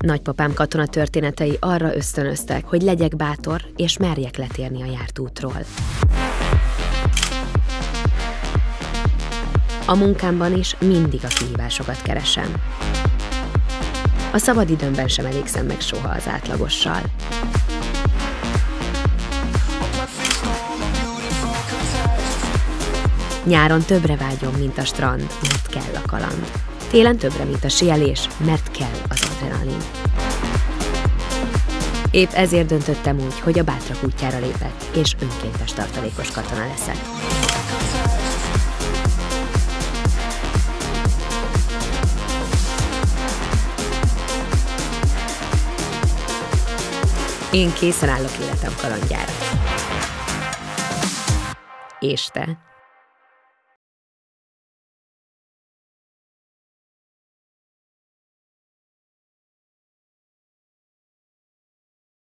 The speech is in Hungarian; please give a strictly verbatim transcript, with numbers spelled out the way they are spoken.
Nagypapám katona történetei arra ösztönöztek, hogy legyek bátor, és merjek letérni a járt útról. A munkámban is mindig a kihívásokat keresem. A szabadidőmben sem elégszem meg soha az átlagossal. Nyáron többre vágyom, mint a strand, mert kell a kaland. Télen többre, mint a síelés, mert kell az adrenalin. Épp ezért döntöttem úgy, hogy a bátrak útjára lépek, és önkéntes tartalékos katona leszek. Én készen állok életem kalandjára. És te?